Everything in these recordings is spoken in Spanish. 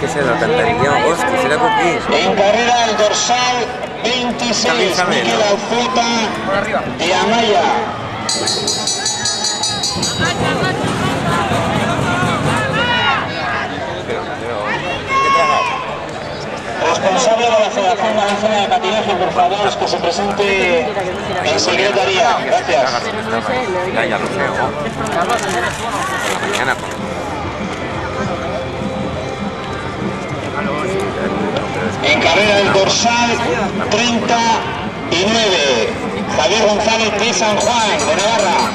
¿Qué será la alcantarilla? Hostia, será por aquí. En carrera el dorsal 26, Miquel Alfeta de Amaya. Responsable de la Federación Valenciana de Patinaje, por favor, que se presente en secretaría. Gracias. Ya lo sé, mañana. En carrera el dorsal 39, Javier González de San Juan, de Navarra.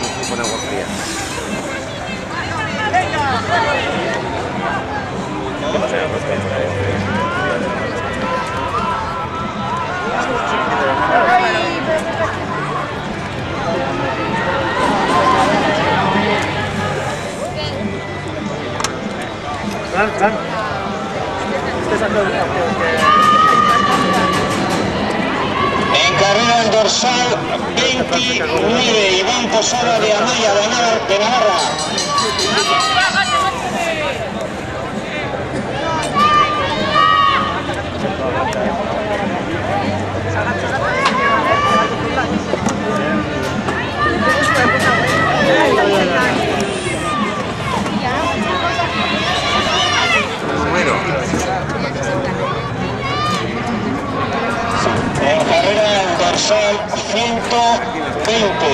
En carrera el dorsal 29, Iván Posada de Amaya, de Navarra. En carrera el dorsal 120.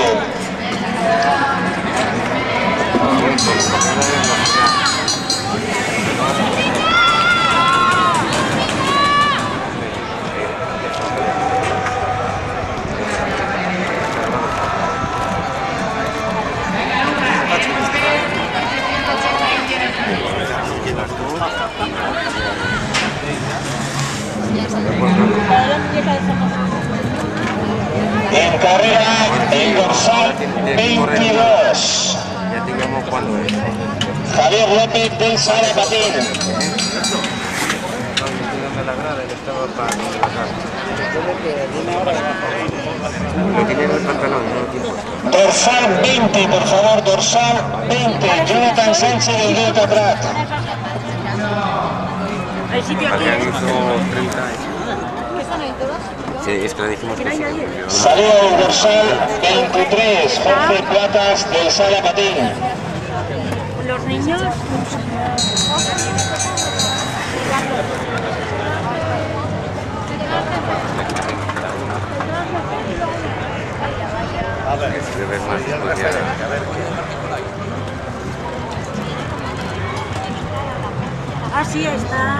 En carrera el dorsal 22. Ya digamos cuándo es. Javier López del Sala Patín. Dorsal 20, por favor, dorsal 20. Jonathan Sánchez del Delta Prat. ¿Hay sitio aquí? Sí, es que le dijimos que sí. Salida del dorsal 23, Jorge Platas del Sala Patín. Los niños. A ver, si le ves más, pues ya. Ah, sí, está.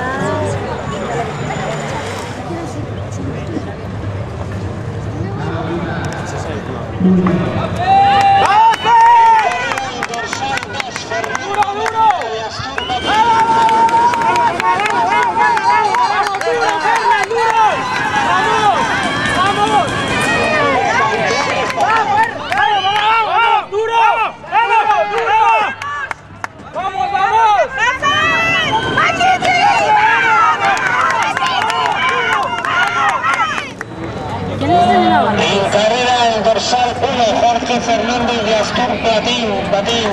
En carrera el dorsal 1, Jorge Fernández de Astur Patín.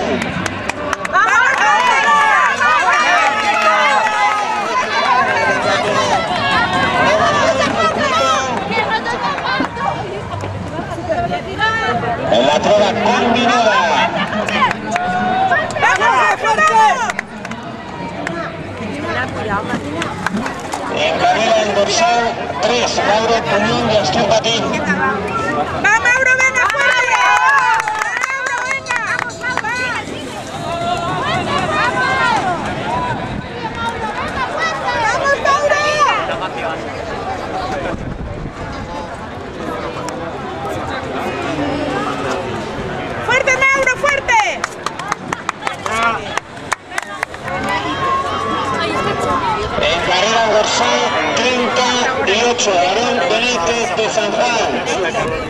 En la prueba combinada. En carrera el dorsal 3, Mauro Puñón de Astur Patín. ¡Va, Mauro, venga, fuerte! ¡Mauro, venga! ¡Vamos, Mauro! ¡Fuerte, Mauro, fuerte! En carrera dorsal 38, Aarón Benítez de San Juan.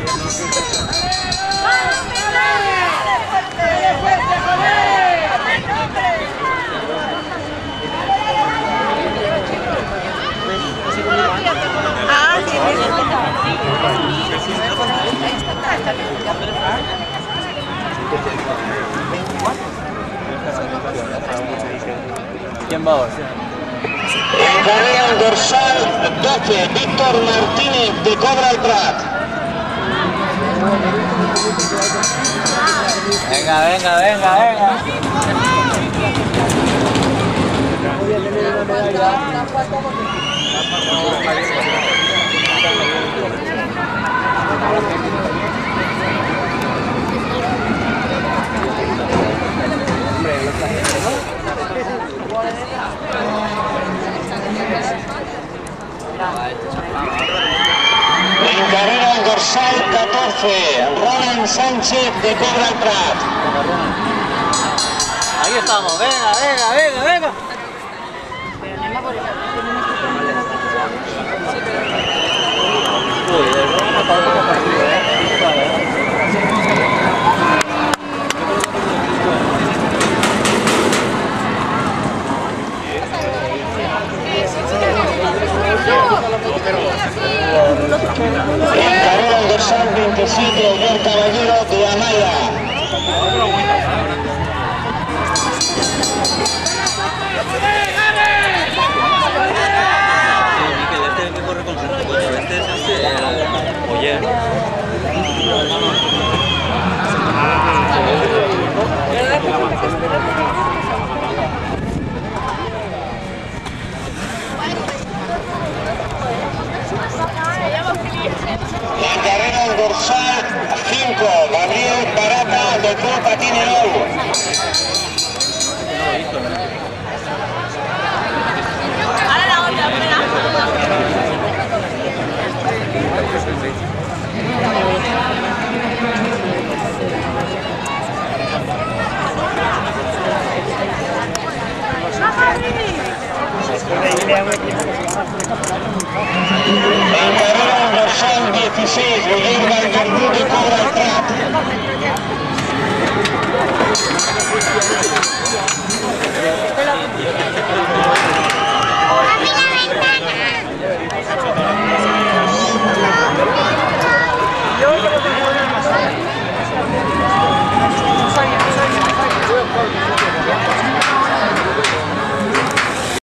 ¿Quién va a En carrera dorsal 12, Víctor Martínez de Cobra el Prat. Venga, venga, venga, venga. En carrera dorsal 14, Roland Sánchez de Cobra el Prat. Ahí estamos, venga, venga, venga, venga. En carrera dorsal 27, Oyer Caballero de